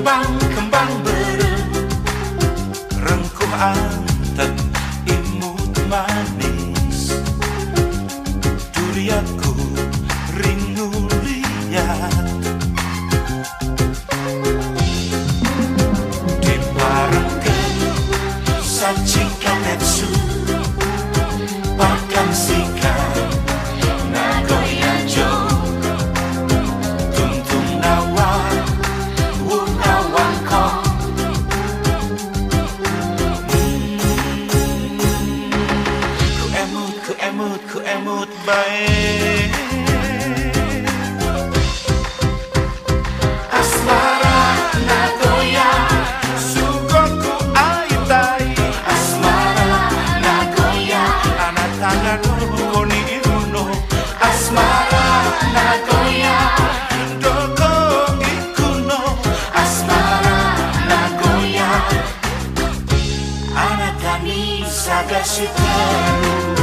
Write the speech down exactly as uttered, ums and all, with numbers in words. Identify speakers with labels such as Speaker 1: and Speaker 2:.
Speaker 1: kembang-kembang berem, rengkuh antet imut manis, durianku ringu liat, dibarengkan sajikan etsu pakan sikan nagoya jo tuntung nawa wunawan kong ku emut ku emut ku emut bae asmara nagoya sugoku aitai asmara nagoya anata koni iruno asmara nagoya doko ikuno asmara nagoya anata ni sagashiteru